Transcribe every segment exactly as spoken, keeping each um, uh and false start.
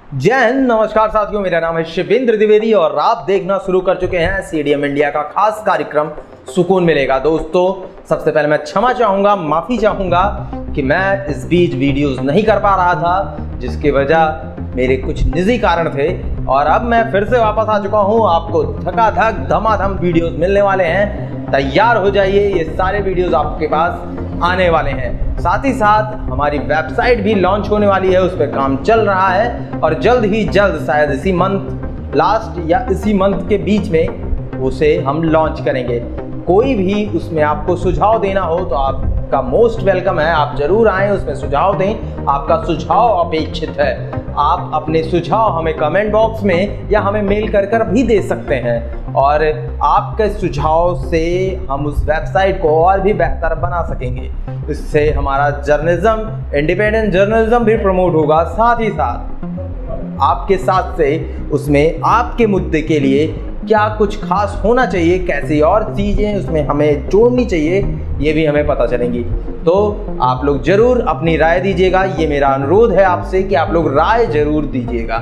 जय हिंद, नमस्कार साथियों, मेरा नाम है शिवेंद्र द्विवेदी और आप देखना शुरू कर चुके हैं सीडीएम इंडिया का खास कार्यक्रम सुकून मिलेगा। दोस्तों, सबसे पहले मैं क्षमा चाहूँगा, माफ़ी चाहूँगा कि मैं इस बीच वीडियोस नहीं कर पा रहा था, जिसकी वजह मेरे कुछ निजी कारण थे और अब मैं फिर से वापस आ चुका हूँ। आपको धकाधक धमाधम वीडियोस मिलने वाले हैं, तैयार हो जाइए, ये सारे वीडियोस आपके पास आने वाले हैं। साथ ही साथ हमारी वेबसाइट भी लॉन्च होने वाली है, उस पर काम चल रहा है और जल्द ही जल्द, शायद इसी मंथ लास्ट या इसी मंथ के बीच में उसे हम लॉन्च करेंगे। कोई भी उसमें आपको सुझाव देना हो तो आपका मोस्ट वेलकम है, आप जरूर आएँ, उसमें सुझाव दें, आपका सुझाव अपेक्षित है। आप अपने सुझाव हमें कमेंट बॉक्स में या हमें मेल कर कर भी दे सकते हैं और आपके सुझाव से हम उस वेबसाइट को और भी बेहतर बना सकेंगे। इससे हमारा जर्नलिज्म, इंडिपेंडेंट जर्नलिज्म भी प्रमोट होगा। साथ ही साथ आपके साथ से उसमें आपके मुद्दे के लिए क्या कुछ खास होना चाहिए, कैसी और चीज़ें उसमें हमें जोड़नी चाहिए, ये भी हमें पता चलेंगी। तो आप लोग ज़रूर अपनी राय दीजिएगा, ये मेरा अनुरोध है आपसे कि आप लोग राय ज़रूर दीजिएगा।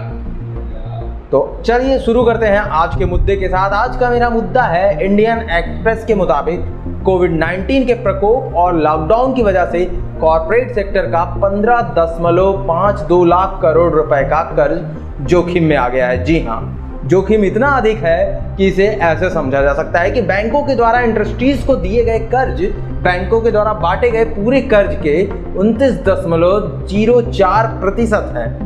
तो चलिए शुरू करते हैं आज के मुद्दे के साथ। आज का मेरा मुद्दा है, इंडियन एक्सप्रेस के मुताबिक कोविड नाइन्टीन के प्रकोप और लॉकडाउन की वजह से कॉर्पोरेट सेक्टर का पंद्रह दशमलव पाँच दो लाख करोड़ रुपए का कर्ज जोखिम में आ गया है। जी हाँ, जोखिम इतना अधिक है कि इसे ऐसे समझा जा सकता है कि बैंकों के द्वारा इंडस्ट्रीज को दिए गए कर्ज, बैंकों के द्वारा बांटे गए पूरे कर्ज के उनतीस दशमलव जीरो चार प्रतिशत हैं।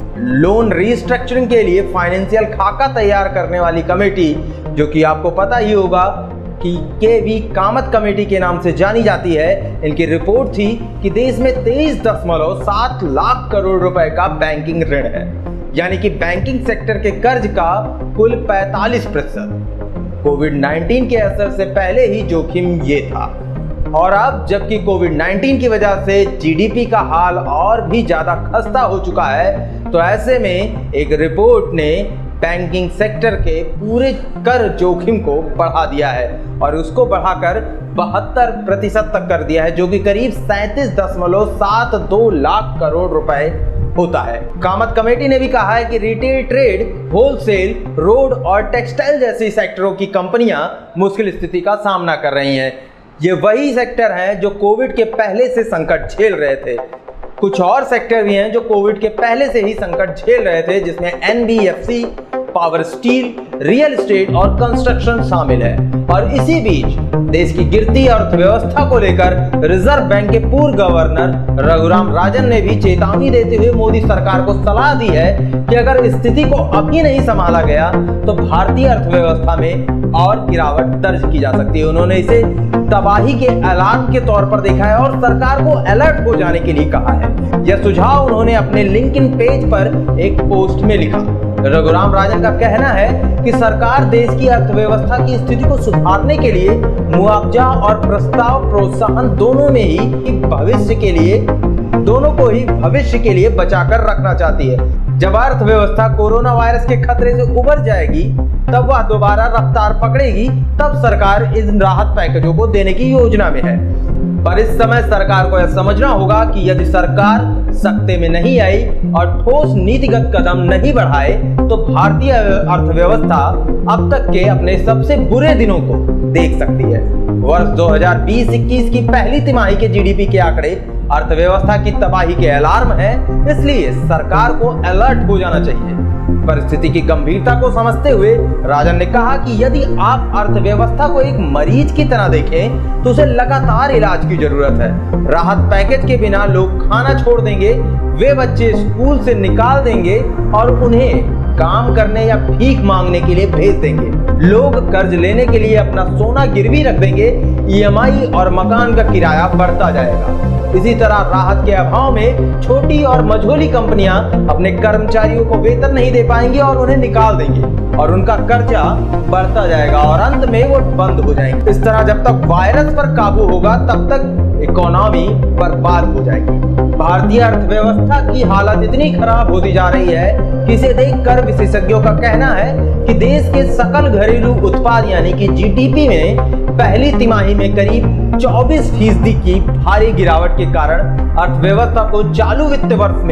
लोन रिस्ट्रक्चरिंग के लिए फाइनेंशियल खाका तैयार करने वाली कमेटी, जो कि आपको पता ही होगा कि के वी कामत कमेटी के नाम से जानी जाती है, इनकी रिपोर्ट थी कि देश में तेईस दशमलव सात लाख करोड़ रुपए का बैंकिंग ऋण है, यानी कि बैंकिंग सेक्टर के कर्ज का कुल पैंतालीस प्रतिशत कोविड नाइन्टीन के असर से पहले ही जोखिम ये था। और अब जबकि कोविड नाइन्टीन की वजह से जीडीपी का हाल और भी ज्यादा खस्ता हो चुका है, तो ऐसे में एक रिपोर्ट ने बैंकिंग सेक्टर के पूरे कर जोखिम को बढ़ा दिया है और उसको बढ़ाकर बहत्तर प्रतिशत तक कर दिया है, जो कि करीब सैंतीस दशमलव सात दो लाख करोड़ रुपए होता है। कामत कमेटी ने भी कहा है कि रिटेल, ट्रेड, होलसेल, रोड और टेक्सटाइल जैसी सेक्टरों की कंपनियां मुश्किल स्थिति का सामना कर रही हैं। ये वही सेक्टर हैं जो कोविड के पहले से संकट झेल रहे थे। कुछ और सेक्टर भी हैं जो कोविड के पहले से ही संकट झेल रहे थे, जिसमें NBFC, power, steel, real estate और कंस्ट्रक्शन शामिल है। और इसी बीच देश की गिरती अर्थव्यवस्था को लेकर रिजर्व बैंक के पूर्व गवर्नर रघुराम राजन ने भी चेतावनी देते हुए मोदी सरकार को सलाह दी है कि अगर स्थिति को अभी नहीं संभाला गया तो भारतीय अर्थव्यवस्था में और गिरावट दर्ज की जा सकती है। उन्होंने इसे तबाही के अलार्म के तौर पर देखा है और सरकार को अलर्ट हो जाने के लिए कहा है। यह सुझाव उन्होंने अपने लिंक्डइन पेज पर एक पोस्ट में लिखा। रघुराम राजन का कहना है कि सरकार देश की अर्थव्यवस्था की स्थिति को सुधारने के लिए मुआवजा और प्रस्ताव प्रोत्साहन दोनों में ही भविष्य के लिए दोनों को ही भविष्य के लिए बचाकर रखना चाहती है। जब अर्थव्यवस्था कोरोना वायरस के खतरे से उबर जाएगी, तब वह दोबारा रफ्तार पकड़ेगी, तब सरकार इन राहत पैकेजों को देने की योजना में है। पर इस समय सरकार को यह समझना होगा कि यदि सरकार सत्ते में नहीं आई और ठोस नीतिगत कदम नहीं बढ़ाए तो भारतीय अर्थव्यवस्था अब तक के अपने सबसे बुरे दिनों को देख सकती है। वर्ष दो हज़ार बीस इक्कीस की पहली तिमाही के जीडीपी के आंकड़े अर्थव्यवस्था की तबाही के अलार्म है, इसलिए सरकार को अलर्ट हो जाना चाहिए। परिस्थिति की गंभीरता को समझते हुए राजन ने कहा कि यदि आप अर्थव्यवस्था को एक मरीज की तरह देखें तो उसे लगातार इलाज की जरूरत है। राहत पैकेज के बिना लोग खाना छोड़ देंगे, वे बच्चे स्कूल से निकाल देंगे और उन्हें काम करने या भीख मांगने के लिए भेज देंगे। लोग कर्ज लेने के लिए अपना सोना गिरवी रख देंगे, ईएमआई और मकान का किराया बढ़ता जाएगा। इसी तरह राहत के अभाव में छोटी और मझोली कंपनियां अपने कर्मचारियों को वेतन नहीं दे पाएंगी और उन्हें निकाल देंगे और उनका कर्जा बढ़ता जाएगा और अंत में वो बंद हो जाएंगे। इस तरह जब तक वायरस पर काबू होगा तब तक इकोनॉमी बर्बाद हो जाएगी। भारतीय अर्थव्यवस्था की हालत इतनी खराब होती जा रही है कि इसे देखकर विशेषज्ञों का कहना है कि देश के सकल घरेलू उत्पाद यानी कि जीडीपी में पहली तिमाही में करीब चौबीस फीसदी की भारी गिरावट के कारण अर्थव्यवस्था को चालू वित्त वर्ष में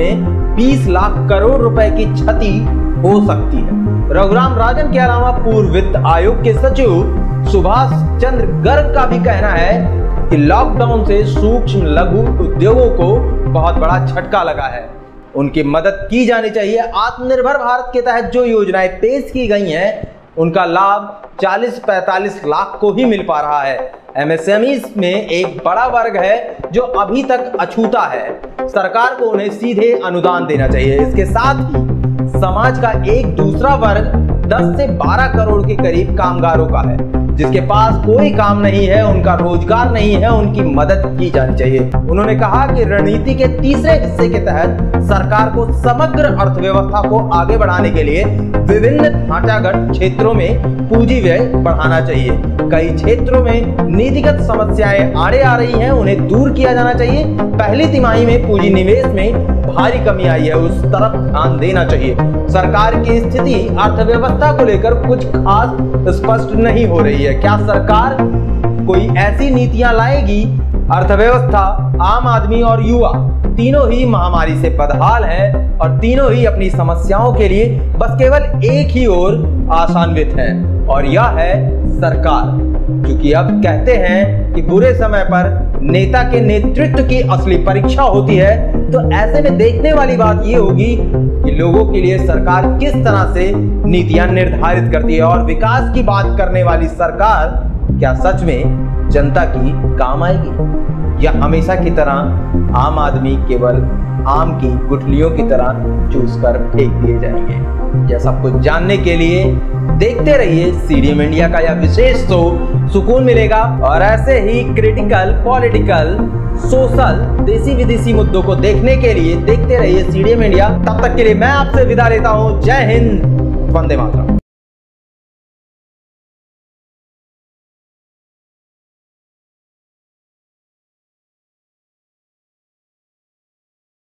बीस लाख करोड़ रुपए की क्षति हो सकती है। रघुराम राजन के अलावा पूर्व वित्त आयोग के सचिव सुभाष चंद्र गर्ग का भी कहना है कि लॉकडाउन से सूक्ष्म लघु उद्योगों को बहुत बड़ा झटका लगा है, उनकी मदद की जानी चाहिए। आत्मनिर्भर भारत के तहत जो योजनाएं पेश की गई हैं उनका लाभ चालीस पैंतालीस लाख को ही मिल पा रहा है। एमएसएमई में एक बड़ा वर्ग है जो अभी तक अछूता है, सरकार को उन्हें सीधे अनुदान देना चाहिए। इसके साथ ही समाज का एक दूसरा वर्ग दस से बारह करोड़ के करीब कामगारों का है, जिसके पास कोई काम नहीं है, उनका रोजगार नहीं है, उनकी मदद की जानी चाहिए। उन्होंने कहा कि रणनीति के तीसरे हिस्से के तहत सरकार को समग्र अर्थव्यवस्था को आगे बढ़ाने के लिए विभिन्न ढांचागत क्षेत्रों में पूंजी व्यय बढ़ाना चाहिए। कई क्षेत्रों में नीतिगत समस्याएं आड़े आ रही हैं, उन्हें दूर किया जाना चाहिए। पहली तिमाही में पूंजी निवेश में भारी कमी आई है, उस तरफ ध्यान देना चाहिए। सरकार की स्थिति अर्थव्यवस्था को लेकर कुछ खास स्पष्ट नहीं हो रही है। क्या सरकार कोई ऐसी नीतियां लाएगी? अर्थव्यवस्था, आम आदमी और युवा तीनों ही महामारी से बदहाल हैं और तीनों ही अपनी समस्याओं के लिए बस केवल एक ही ओर आशान्वित हैं, और यह है सरकार। क्योंकि अब कहते हैं कि बुरे समय पर नेता के नेतृत्व की असली परीक्षा होती है, तो ऐसे में देखने वाली बात यह होगी कि लोगों के लिए सरकार किस तरह से नीतियां निर्धारित करती है, और विकास की बात करने वाली सरकार क्या सच में जनता की काम आएगी, या हमेशा की तरह आम आदमी केवल आम की गुठलियों की तरह चूस कर फेंक दिए जाएंगे। यह सब कुछ जानने के लिए देखते रहिए सीडीएम इंडिया का यह विशेष शो सुकून मिलेगा, और ऐसे ही क्रिटिकल, पॉलिटिकल, सोशल, देसी विदेशी मुद्दों को देखने के लिए देखते रहिए सीडीएम इंडिया। तब तक के लिए मैं आपसे विदा लेता हूं। जय हिंद, वंदे मातरम।